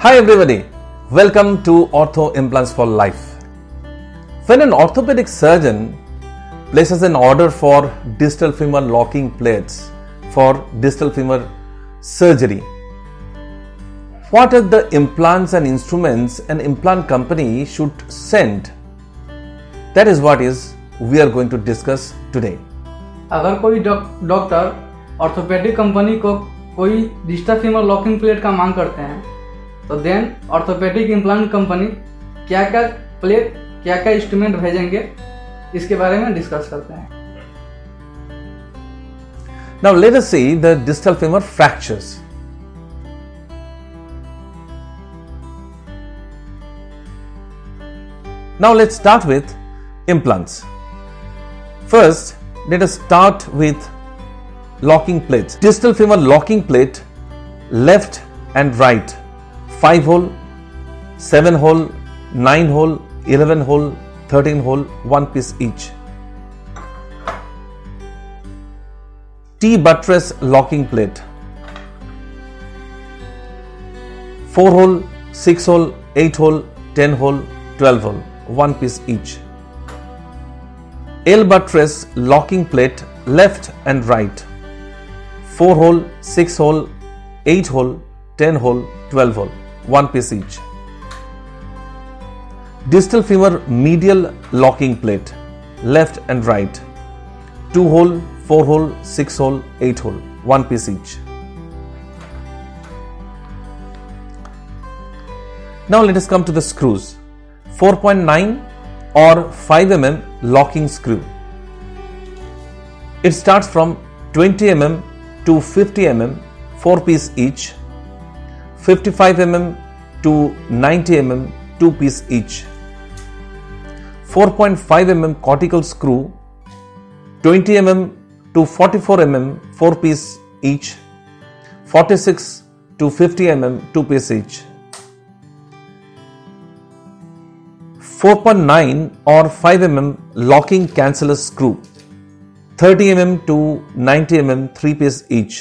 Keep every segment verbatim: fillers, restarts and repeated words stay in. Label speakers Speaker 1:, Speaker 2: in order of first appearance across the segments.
Speaker 1: Hi everybody, welcome to Ortho Implants for Life. When an orthopedic surgeon places an order for distal femur locking plates for distal femur surgery, what are the implants and instruments an implant company should send? That is what is we are going to discuss today.
Speaker 2: अगर कोई doctor orthopaedic company को कोई distal femur locking plate का मांग करते हैं तो then orthopaedic implant company क्या क्या प्लेट क्या क्या इंस्ट्रूमेंट भेजेंगे इसके बारे में डिस्कस करते हैं.
Speaker 1: Now let us see the distal femur fractures. Now let's start with implants. First, let us start with locking plates. Distal femur locking plate, left and right, five hole, seven hole, nine hole, eleven hole, thirteen hole, one piece each. T buttress locking plate, four hole, six hole, eight hole, ten hole, twelve hole, one piece each. L buttress locking plate, left and right, four hole, six hole, eight hole, ten hole, twelve hole, one piece each. Distal femur medial locking plate, left and right, two hole, four hole, six hole, eight hole, one piece each. Now let us come to the screws. four point nine or five millimeter locking screw. It starts from twenty millimeter to fifty millimeter, four piece each. fifty-five millimeter to ninety millimeter, two piece each. four point five millimeter cortical screw, twenty millimeter to forty-four millimeter, four piece each. forty-six to fifty millimeter, two piece each. four point nine or five millimeter locking cancellous screw, thirty millimeter to ninety millimeter, three piece each.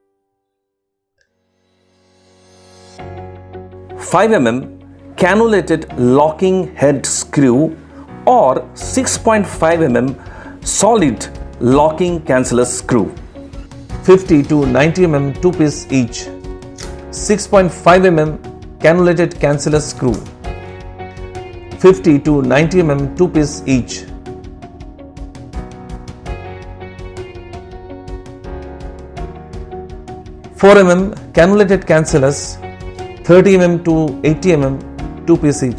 Speaker 1: five millimeter cannulated locking head screw or six point five millimeter solid locking cancellous screw, fifty to ninety millimeter, two piece each. six point five millimeter cannulated cancellous screw, fifty to ninety millimeter, two piece each. four millimeter cannulated cancellous, thirty millimeter to eighty millimeter, two piece each.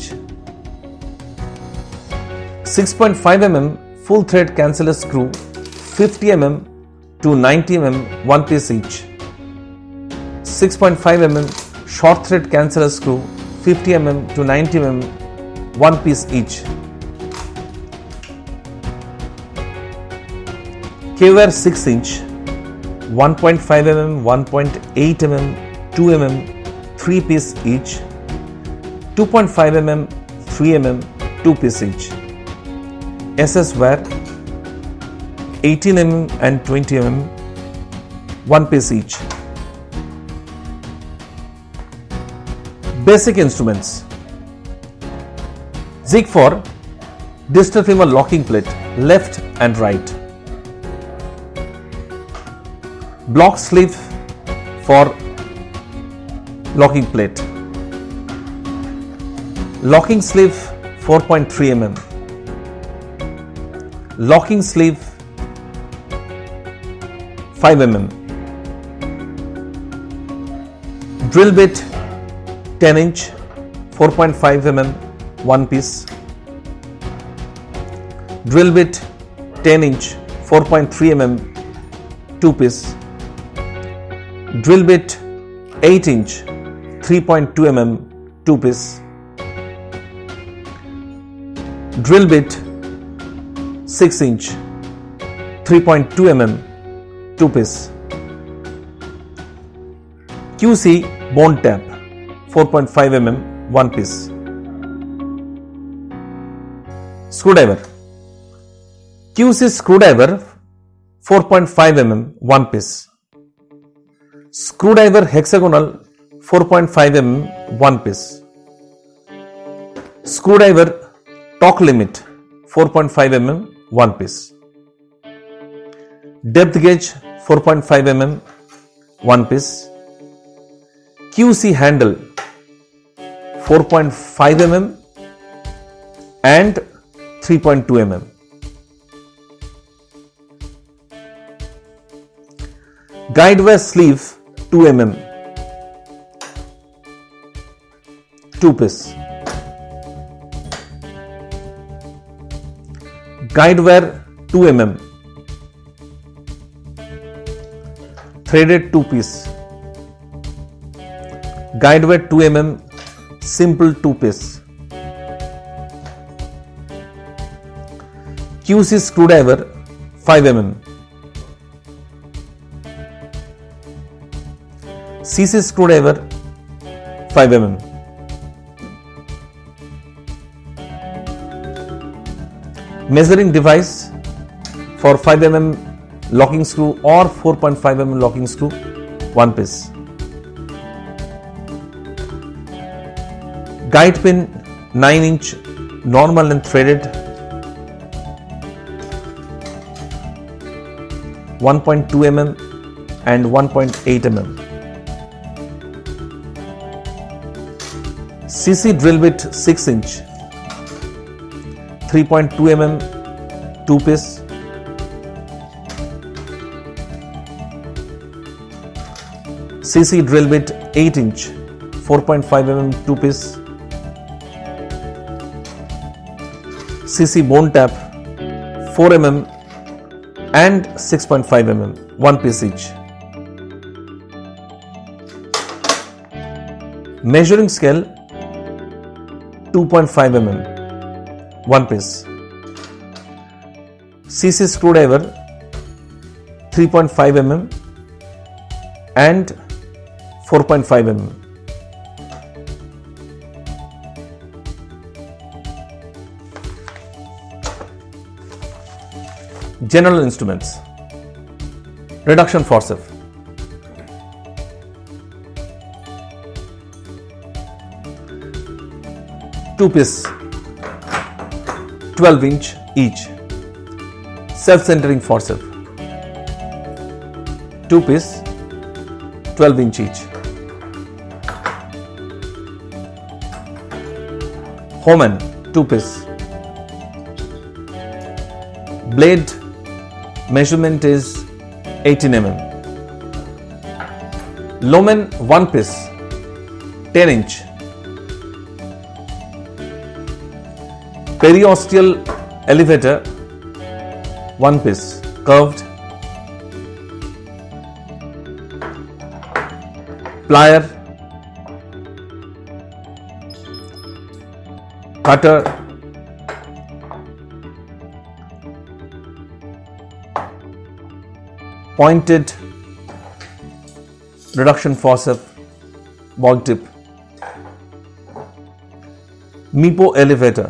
Speaker 1: six point five millimeter full thread cancellous screw, fifty millimeter to ninety millimeter, one piece each. six point five millimeter short thread cancellous screw, fifty millimeter to ninety millimeter, one piece each. K-wire six inch, one point five millimeter, one point eight millimeter, two millimeter, three piece each. two point five millimeter, three millimeter, two piece each. S S wire, eighteen millimeter and twenty millimeter, one piece each. Basic instruments. Zig for distal femur locking plate, left and right. Block sleeve for locking plate. Locking sleeve four point three millimeter. Locking sleeve five millimeter. Drill bit ten inch, four point five millimeter, one piece. Drill bit ten inch, four point three millimeter, two piece. Drill bit eight inch, three point two millimeter, two piece. Drill bit six inch, three point two millimeter, two piece. Q C bone tap, four point five millimeter, one piece. Screwdriver. Q C screwdriver, four point five millimeter, one piece. Screwdriver hexagonal,
Speaker 2: four point five millimeters, one piece. Screwdriver torque limit, four point five millimeters, one piece. Depth gauge, four point five millimeters, one piece. Q C handle, four point five millimeters and three point two millimeters. Guide wire sleeve, two millimeters, two piece. Guide wire, two millimeters, threaded two piece. Guide wire, two millimeters, simple two piece. Q C screwdriver, five millimeters. C C screwdriver, five millimeters. Measuring device for five millimeter locking screw or four point five millimeter locking screw, one piece. Guide pin, nine inch, normal and threaded, one point two millimeters and one point eight millimeters. C C drill bit, six inch, three point two millimeters, two piece. C C drill bit, eight inch, four point five millimeters, two piece. C C bone tap, four millimeters and six point five millimeters, one piece each. Measuring scale, two point five millimeters, one piece. C C screwdriver, three point five millimeters and four point five millimeters. General instruments. Reduction forceps. Two piece, twelve inch each. Self-centering forceps. Two piece, twelve inch each. Homan, two piece. Blade measurement is eighteen millimeters. Loman, one piece, ten inch. Periosteal elevator, one piece, curved. Plier, cutter, pointed reduction forceps, ball tip. Meepo elevator.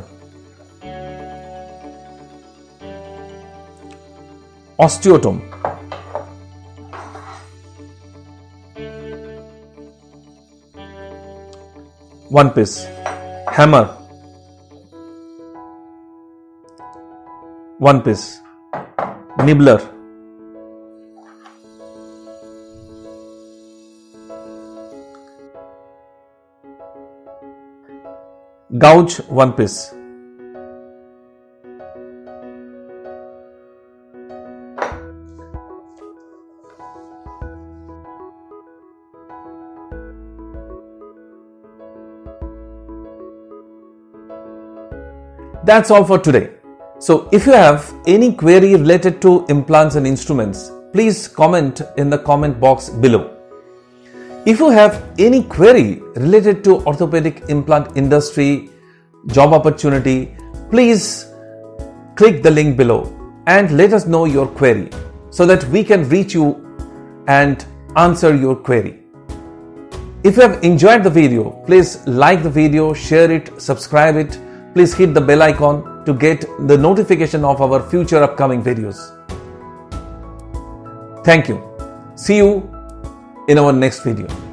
Speaker 2: Osteotome. One piece. Hammer. One piece. Nibbler. Gouge, one piece. That's all for today. So if you have any query related to implants and instruments, please comment in the comment box below. If you have any query related to orthopedic implant industry, job opportunity, please click the link below and let us know your query so that we can reach you and answer your query. If you have enjoyed the video, please like the video, share it, subscribe it. Please hit the bell icon to get the notification of our future upcoming videos. Thank you. See you in our next video.